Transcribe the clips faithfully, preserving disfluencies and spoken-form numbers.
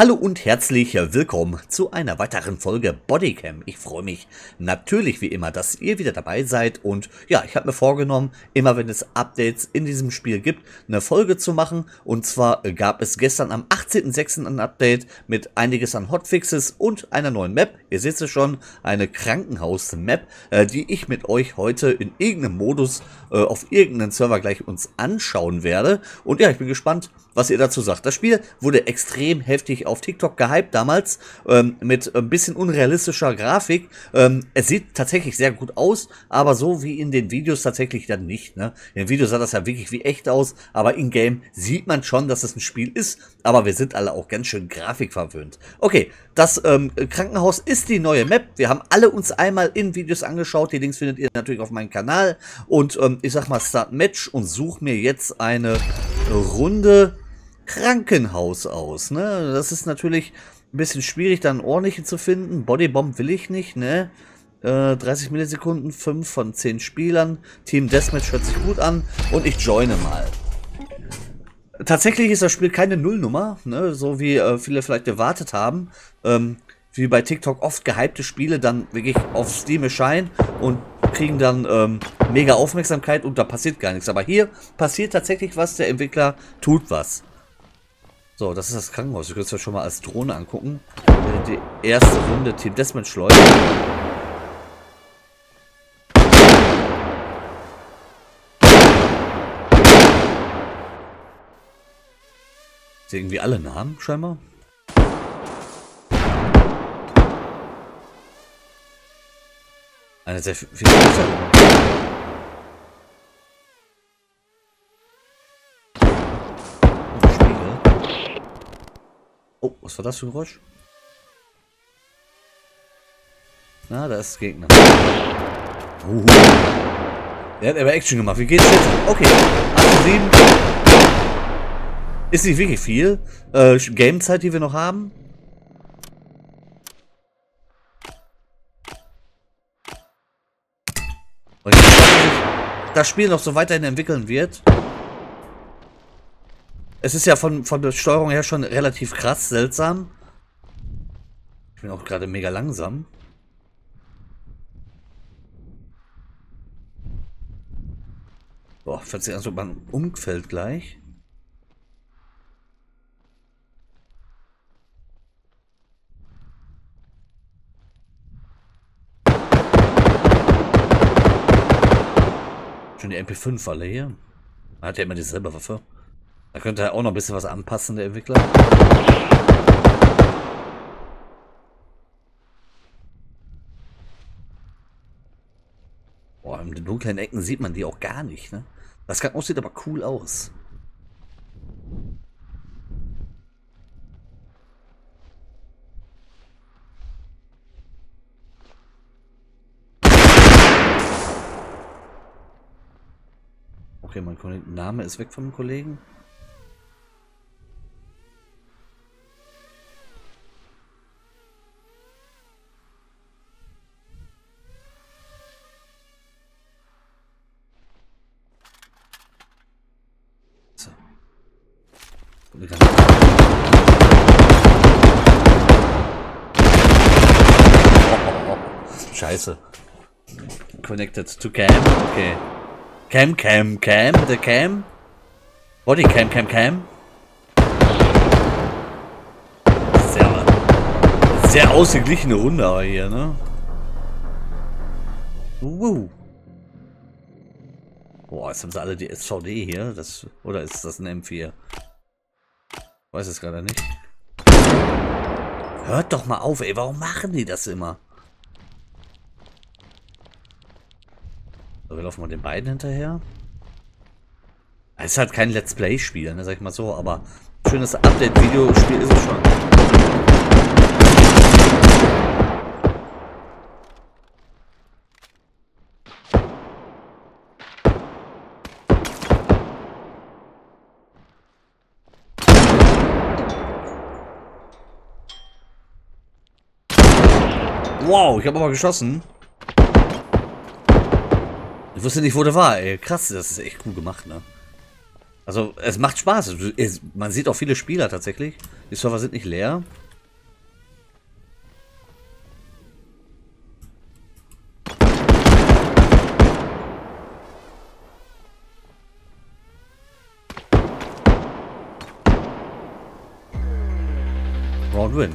Hallo und herzlich willkommen zu einer weiteren Folge Bodycam. Ich freue mich natürlich wie immer, dass ihr wieder dabei seid und ja, ich habe mir vorgenommen, immer wenn es Updates in diesem Spiel gibt, eine Folge zu machen. Und zwar gab es gestern am achtzehnten sechsten ein Update mit einiges an Hotfixes und einer neuen Map. Ihr seht es schon, eine Krankenhaus-Map, äh, die ich mit euch heute in irgendeinem Modus äh, auf irgendeinen Server gleich uns anschauen werde. Und ja, ich bin gespannt, was ihr dazu sagt. Das Spiel wurde extrem heftig auf TikTok gehypt damals, ähm, mit ein bisschen unrealistischer Grafik. Ähm, es sieht tatsächlich sehr gut aus, aber so wie in den Videos tatsächlich dann nicht, ne? In den Videos sah das ja wirklich wie echt aus, aber in-game sieht man schon, dass es ein Spiel ist, aber wir sind alle auch ganz schön grafikverwöhnt. Okay, das ähm, Krankenhaus ist die neue Map. Wir haben alle uns einmal in Videos angeschaut. Die Links findet ihr natürlich auf meinem Kanal. Und ähm, ich sag mal Start Match und suche mir jetzt eine Runde Krankenhaus aus, ne? Das ist natürlich ein bisschen schwierig, dann ordentliche zu finden. Bodybomb will ich nicht, ne? Äh, dreißig Millisekunden, fünf von zehn Spielern. Team Deathmatch hört sich gut an und ich joine mal. Tatsächlich ist das Spiel keine Nullnummer, ne? So wie äh, viele vielleicht erwartet haben. Ähm, wie bei TikTok oft gehypte Spiele dann wirklich auf Steam erscheinen und kriegen dann ähm, mega Aufmerksamkeit und da passiert gar nichts. Aber hier passiert tatsächlich was, der Entwickler tut was. So, das ist das Krankenhaus. Ihr könnt es ja schon mal als Drohne angucken. Die erste Runde Team Deathmatch läuft. Ist irgendwie alle Namen scheinbar. Eine sehr viel. Oh, was war das für ein Geräusch? Na, da ist Gegner. Uh. Der hat aber Action gemacht. Wie geht's jetzt? Okay. acht sieben. Ist nicht wirklich viel. Äh, Gamezeit, die wir noch haben. Und ich weiß, dass das Spiel noch so weiterhin entwickeln wird. Es ist ja von, von der Steuerung her schon relativ krass, seltsam. Ich bin auch gerade mega langsam. Boah, fühlt sich an, als ob man umfällt gleich. Schon die M P fünf alle hier. Man hat ja immer dieselbe Waffe. Da könnte er auch noch ein bisschen was anpassen, der Entwickler. Boah, in den dunklen Ecken sieht man die auch gar nicht, ne? Das Krankenhaus sieht aber cool aus. Okay, mein Name ist weg vom Kollegen. So. Oh, Scheiße. Connected to Cam. Okay. Cam, Cam, Cam, the Cam. Body Cam, Cam, Cam. Sehr, sehr ausgeglichene Runde aber hier, ne? Uh. Boah, jetzt haben sie alle die S V D hier. Das, oder ist das ein M vier? Weiß es gerade nicht. Hört doch mal auf, ey. Warum machen die das immer? So, wir laufen mal den beiden hinterher. Es ist halt kein Let's Play-Spiel, ne, sag ich mal so, aber schönes Update-Videospiel ist es schon. Wow, ich habe aber geschossen. Ich wusste nicht, wo der war, ey. Krass, das ist echt cool gemacht, ne? Also, es macht Spaß. Es, man sieht auch viele Spieler tatsächlich. Die Server sind nicht leer. Round win.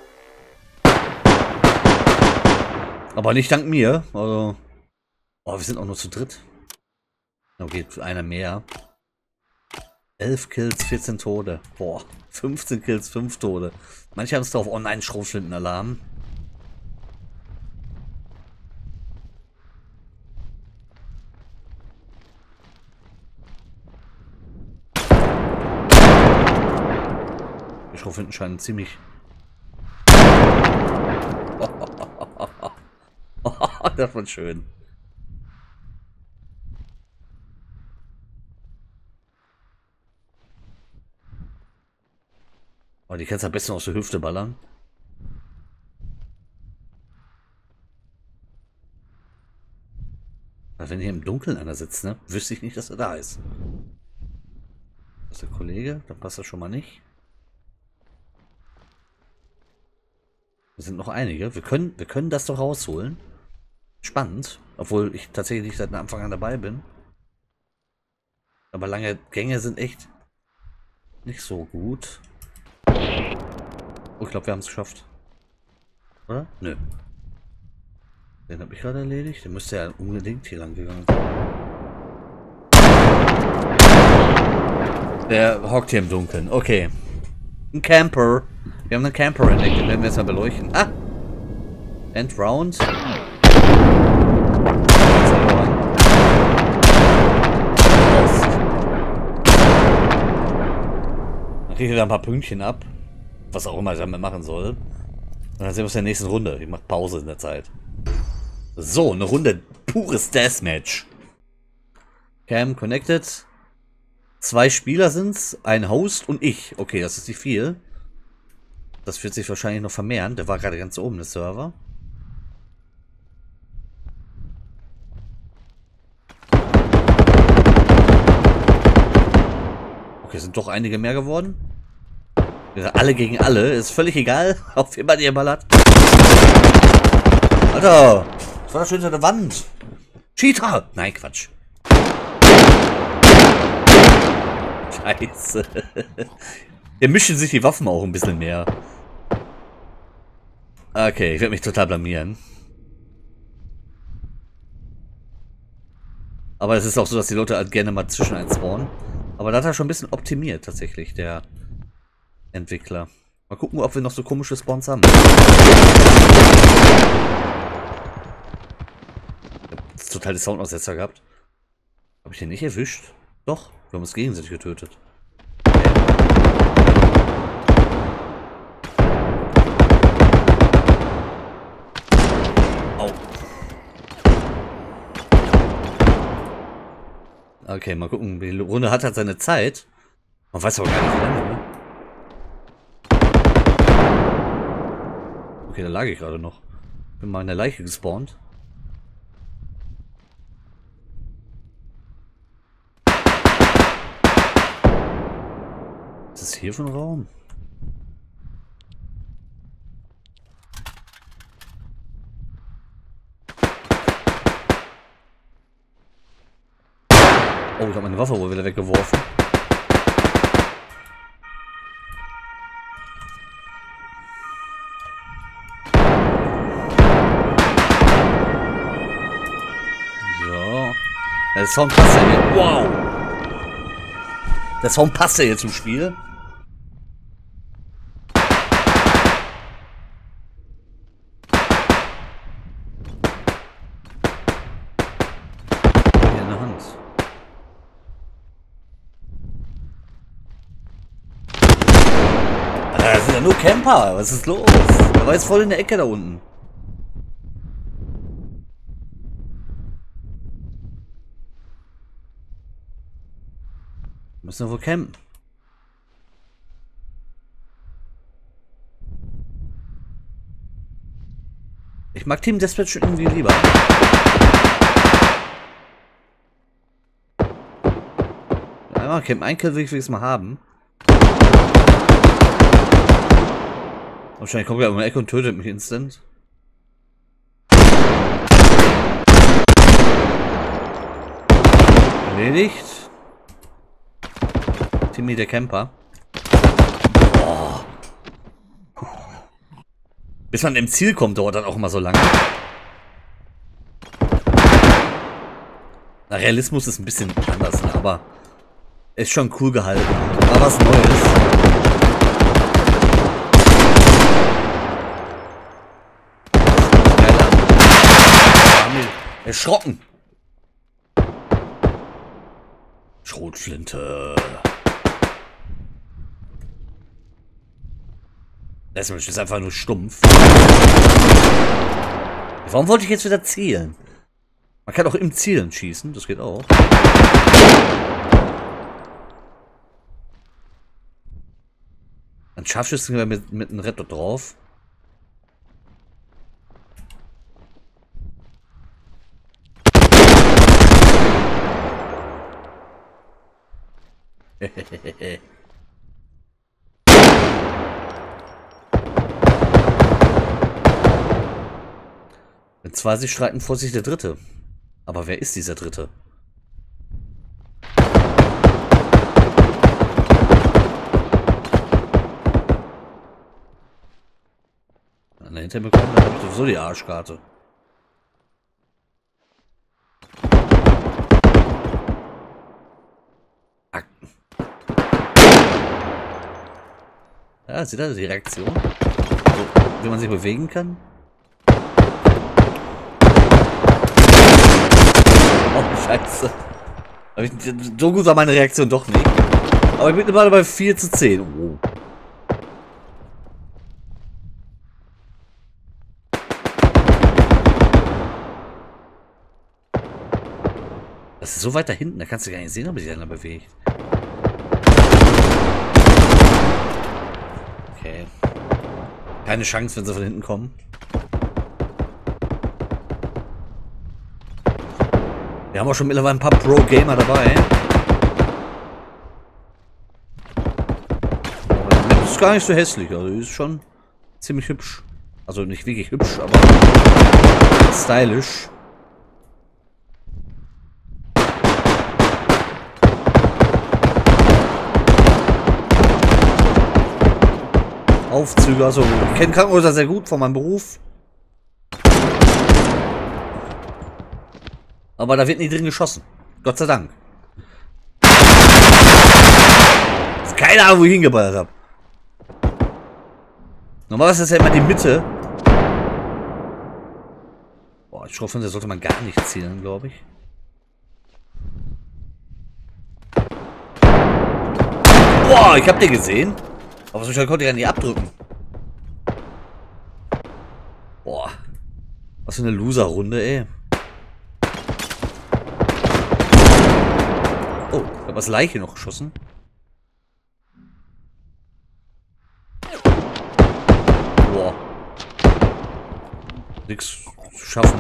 Aber nicht dank mir. Also. Oh, wir sind auch nur zu dritt. Okay, einer mehr. elf Kills, vierzehn Tode. Boah, fünfzehn Kills, fünf Tode. Manche haben es drauf Online-Schrotflintenalarm. Die Schrotflinten scheinen ziemlich... Das war schön. Oh, die kannst du am besten aus der Hüfte ballern. Aber wenn hier im Dunkeln einer sitzt, ne, wüsste ich nicht, dass er da ist. Das ist der Kollege, dann passt das schon mal nicht. Wir sind noch einige. Wir können, wir können das doch rausholen. Spannend, obwohl ich tatsächlich seit Anfang an dabei bin. Aber lange Gänge sind echt nicht so gut. Oh, ich glaube, wir haben es geschafft. Oder? Nö. Den habe ich gerade erledigt. Der müsste ja unbedingt hier lang gegangen sein. Der hockt hier im Dunkeln. Okay. Ein Camper. Wir haben einen Camper entdeckt. Den werden wir jetzt mal beleuchten. Ah! End Round. Dann kriege ich wieder ein paar Pünktchen ab. Was auch immer ich damit machen soll. Und dann sehen wir uns in der nächsten Runde. Ich mache Pause in der Zeit. So, eine Runde pures Deathmatch. Cam connected. Zwei Spieler sind's, ein Host und ich. Okay, das ist nicht viel. Das wird sich wahrscheinlich noch vermehren. Der war gerade ganz oben, der Server. Okay, sind doch einige mehr geworden. Alle gegen alle, ist völlig egal, auf wen man ihr ballert. Alter, das war doch schon hinter der Wand. Cheater! Nein, Quatsch. Scheiße. Hier mischen sich die Waffen auch ein bisschen mehr. Okay, ich werde mich total blamieren. Aber es ist auch so, dass die Leute halt gerne mal zwischen einen spawnen. Aber da hat er schon ein bisschen optimiert, tatsächlich, der Entwickler. Mal gucken, ob wir noch so komische Spawns haben. Ich hab total die Soundaussetzer gehabt. Habe ich den nicht erwischt? Doch, wir haben uns gegenseitig getötet. Au. Okay, mal gucken. Die Runde hat halt seine Zeit. Man weiß aber gar nicht, wie lange, ne? Okay, da lag ich gerade noch. Bin mal in der Leiche gespawnt. Was ist hier für ein Raum? Oh, ich habe meine Waffe wohl wieder weggeworfen. So. Der Sound passt ja hier. Wow! Der Sound passt ja jetzt zum Spiel. Hier in der Hand. Alter, das sind ja nur Camper. Was ist los? Der war jetzt voll in der Ecke da unten. Müssen wir wohl campen. Ich mag Team Deathmatch irgendwie lieber. Ja, Einmal Camp, ein Kill will ich es mal haben. Wahrscheinlich kommt er um die Ecke und tötet mich instant. Erledigt. Timmy der Camper. Boah. Bis man im Ziel kommt, dauert dann auch immer so lange. Na, Realismus ist ein bisschen anders, ne? Aber ist schon cool gehalten. War was Neues. Erschrocken. Schrotflinte. Das ist einfach nur stumpf. Warum wollte ich jetzt wieder zielen? Man kann auch im Zielen schießen, das geht auch. Ein Scharfschützen mit, mit einem Retter drauf. Wenn zwei sich streiten, vor sich der Dritte. Aber wer ist dieser Dritte? Wenn er hinter mir kommt, dann habe ich sowieso die Arschkarte. Ja, seht ihr die Reaktion? So, wie man sich bewegen kann? Oh, scheiße. Ich, so gut war meine Reaktion doch nicht. Aber ich bin gerade bei vier zu zehn. Oh. Das ist so weit da hinten, da kannst du gar nicht sehen, ob sich einer bewegt. Okay. Keine Chance, wenn sie von hinten kommen. Wir haben auch schon mittlerweile ein paar Pro-Gamer dabei. Aber die Map ist gar nicht so hässlich, also die ist schon ziemlich hübsch. Also nicht wirklich hübsch, aber stylisch. Aufzüge, also ich kenne Krankenhäuser sehr gut von meinem Beruf. Aber da wird nie drin geschossen. Gott sei Dank. Ist keine Ahnung, wo ich hingeballert habe. Normalerweise ist ja immer die Mitte. Boah, Schrotflinte sollte man gar nicht zielen, glaube ich. Boah, ich hab den gesehen. Aber so schnell konnte ich ja nicht abdrücken. Boah. Was für eine Loser-Runde, ey. Oh, ich habe das Leiche noch geschossen. Boah. Nix zu schaffen.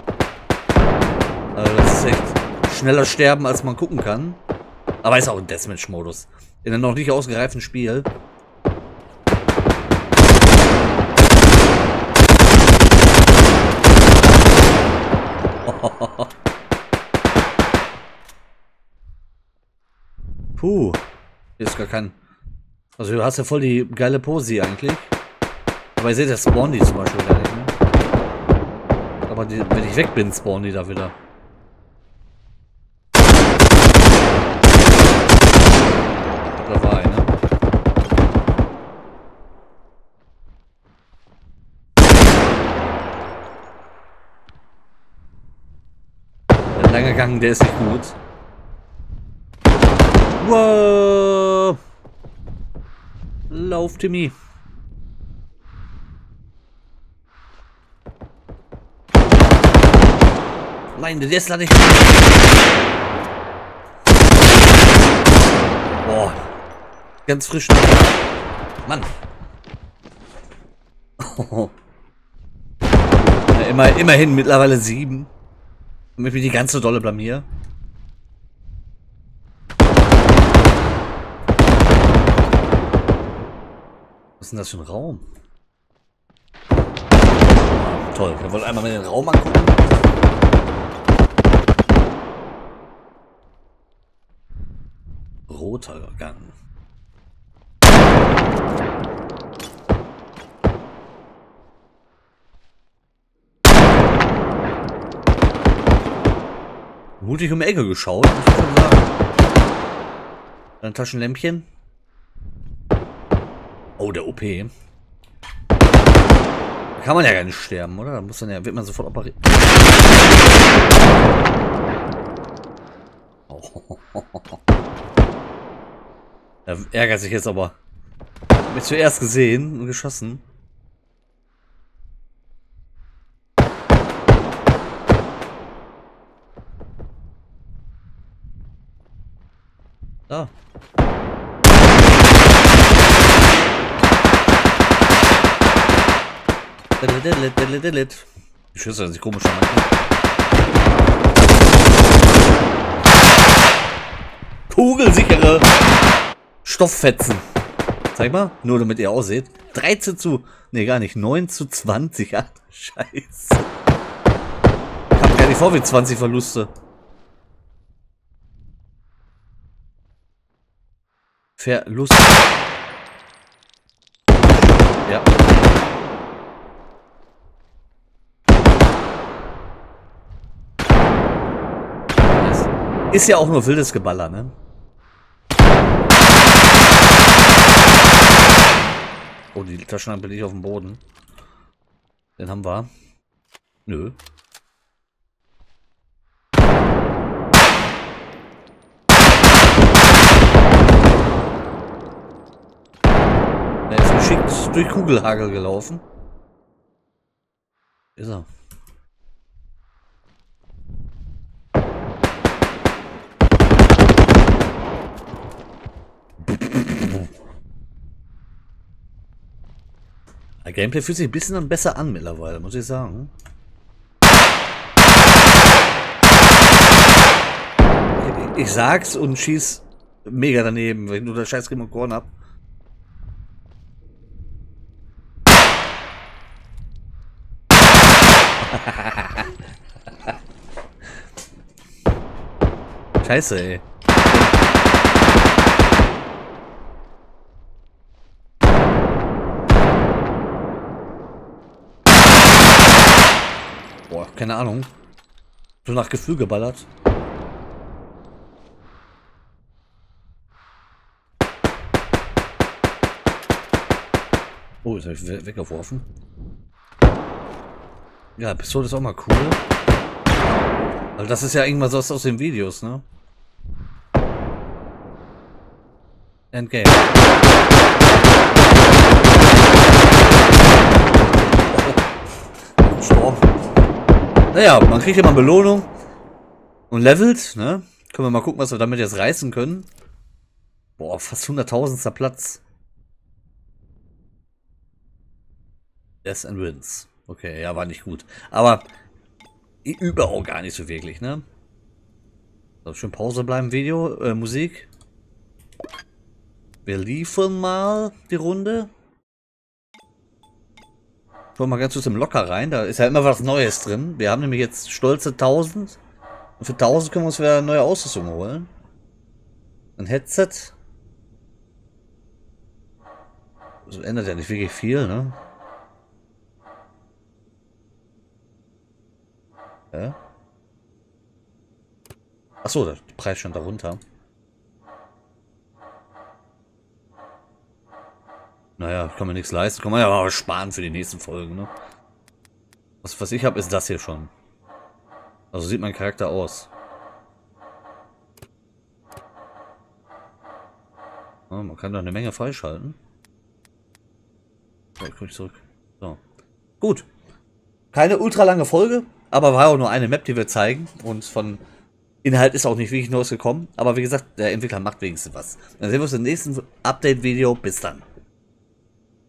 Also das ist echt schneller sterben, als man gucken kann. Aber ist auch ein Deathmatch-Modus. In einem noch nicht ausgereiften Spiel. Puh. Hier ist gar kein... Also du hast ja voll die geile Pose hier eigentlich. Aber ihr seht, der spawnen die zum Beispiel gar nicht, ne? Aber die, wenn ich weg bin, spawnen die da wieder. Da war einer. Der lange Gang, der ist nicht gut. Wow. Lauf, Timmy. Nein, der ist da nicht. Boah. Ganz frisch. Mann. Oh. Ja, immer, immerhin mittlerweile sieben. Damit ich mich nicht ganz so dolle blamier. Was ist denn das für ein Raum? Toll, wir wollen einmal mal den Raum angucken. Roter Gang. Mutig um die Ecke geschaut, muss ich schon sagen. Ein Taschenlämpchen. Oh, der O P. Da kann man ja gar nicht sterben, oder? Da muss dann ja, wird man sofort operiert. Oh. Da ärgert sich jetzt aber. Hab mich zuerst gesehen und geschossen. Da. Die Schüsse sich komisch an. Kugelsichere Stofffetzen. Zeig mal, nur damit ihr ausseht. dreizehn zu. Ne, gar nicht. neun zu zwanzig. Ach, Scheiße. Kam gar nicht vor wie zwanzig Verluste. Verlust. Ja. Das ist ja auch nur wildes Geballer, ne? Oh, die Taschenlampe liegt auf dem Boden. Den haben wir. Nö. Der ist geschickt durch Kugelhagel gelaufen. Ist er. Das Gameplay fühlt sich ein bisschen besser an mittlerweile, muss ich sagen. Ich, ich sag's und schieß mega daneben, wenn du das scheiß Remote Korn hab. Scheiße, ey. Boah, keine Ahnung. So nach Gefühl geballert. Oh, jetzt habe ich we weggeworfen. Ja, Pistole ist auch mal cool. Also das ist ja irgendwas aus, aus den Videos, ne? Endgame. Oh. Gestorben. Naja, man kriegt ja mal Belohnung und levelt, ne? Können wir mal gucken, was wir damit jetzt reißen können. Boah, fast hunderttausendster Platz. Death and Wins. Okay, ja, war nicht gut. Aber ich übe auch gar nicht so wirklich, ne? So, schön Pause bleiben, Video, äh, Musik. Wir liefern mal die Runde. Schauen wir mal ganz kurz im Locker rein. Da ist ja immer was Neues drin. Wir haben nämlich jetzt stolze tausend. Und für tausend können wir uns wieder neue Ausrüstung holen. Ein Headset. Das ändert ja nicht wirklich viel, ne? Ja. Achso, der Preis stand darunter. Naja, kann man nichts leisten. Kann man ja mal sparen für die nächsten Folgen, ne? Was, was ich habe, ist das hier schon. Also sieht mein Charakter aus. Ja, man kann da eine Menge freischalten. So, ich komme zurück. So. Gut. Keine ultra lange Folge, aber war auch nur eine Map, die wir zeigen. Und von Inhalt ist auch nicht wirklich Neues gekommen. Aber wie gesagt, der Entwickler macht wenigstens was. Dann sehen wir uns im nächsten Update-Video. Bis dann.